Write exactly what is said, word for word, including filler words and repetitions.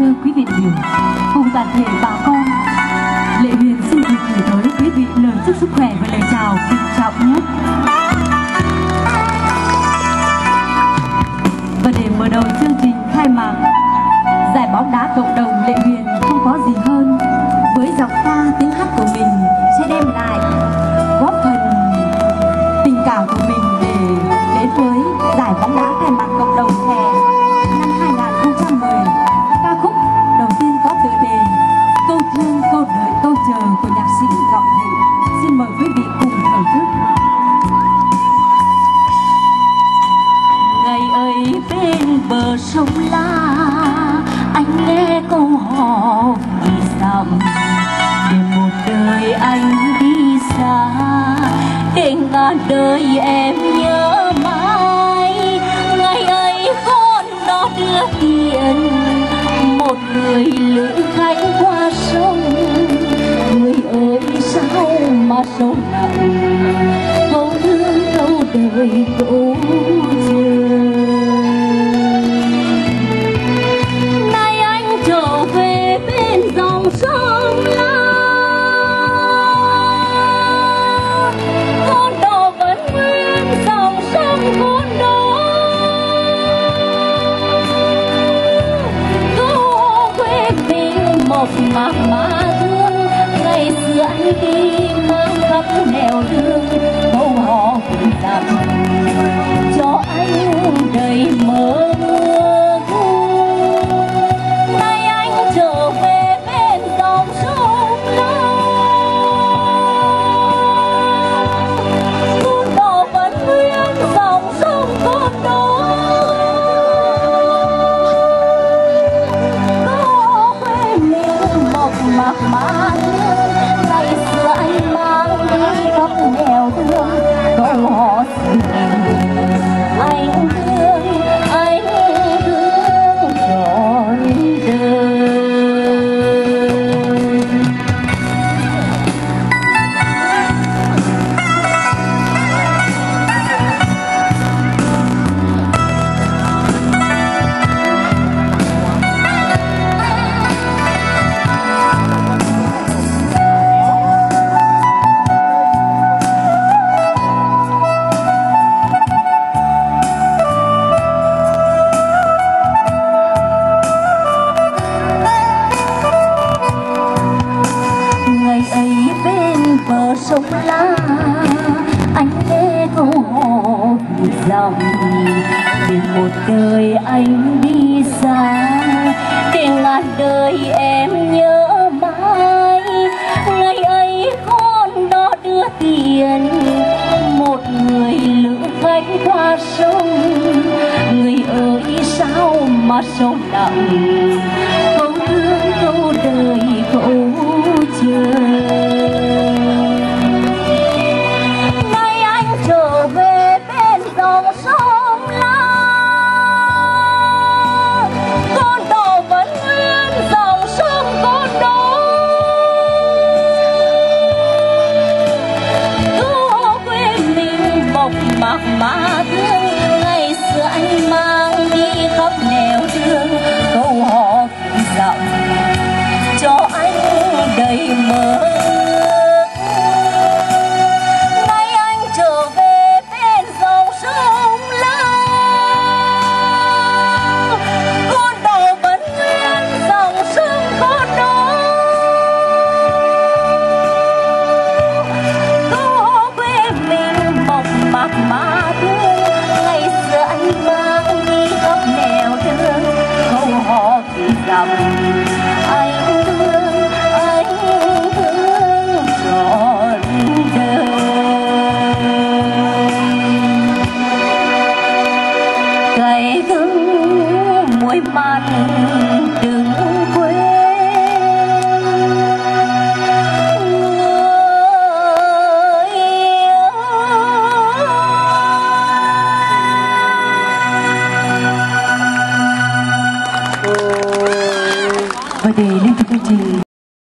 thưa quý vị đại biểu, cùng toàn thể bà con, Lệ Huyền xin được gửi tới quý vị lời chúc sức khỏe và lời chào trân trọng nhất. Và để mở đầu chương trình khai mạc giải bóng đá cộng đồng, Lệ Huyền không có gì hơn với giọng ca tiếng hát của mình sẽ đem lại góp phần tình cảm của mình để đến với giải bóng đá khai mạc cộng đồng hè năm hai nghìn không trăm mười. Ca khúc đầu tiên có tựa đề Câu thương câu đợi câu chờ của nhạc sĩ Ngọc Thịnh. Xin mời quý vị cùng thưởng thức. Ngày ấy bên bờ sông La, anh nghe câu hò vì dặm, để một đời anh đi xa, để ngàn đời em nhớ mãi. Ngày ấy con đó đưa tiền một người lữ khách qua sông, người ơi sao mà sâu nặng, câu thương câu đời câu chờ. Nay anh trở về bên dòng sông La, con đò vẫn nguyên dòng sông con đó. Câu quê mình một mạc mà thương, ngày xưa anh đi mang khắp nẻo đường, câu hò cũng dặm cho anh đầy mơ ước. Nay anh trở về bên dòng sông La, con đò vẫn nguyên dòng sông con đó. Có quê mình một mạc mà thương, ngày xưa anh mang đi khắp nẻo đường, câu hò xinh anh thương, anh thương trọn đời. Ngày ấy bên bờ sông La, anh nghe câu hò dặm, để một đời anh đi xa, để ngàn đời em nhớ mãi. Ngày ấy con đó đưa tiền một người lữ khách qua sông, người ơi sao mà sâu nặng, câu thương câu đời câu chờ. Nay anh trở về bên dòng sông La, con đò vẫn nguyên dòng sông con đó. Có quê mình một mạc mà thương, ngày xưa anh mang đi khắp nẻo đường, câu hò dặm cho anh đầy mơ ước. Nay anh trở về bên dòng sông La, con đò vẫn nguyên dòng sông con đó. Có quê mình một mạc mà thương, ngày xưa anh mang đi khắp nẻo đường, câu hò dặm anh thương, anh thương trọn đời. Cay cứng muối mặn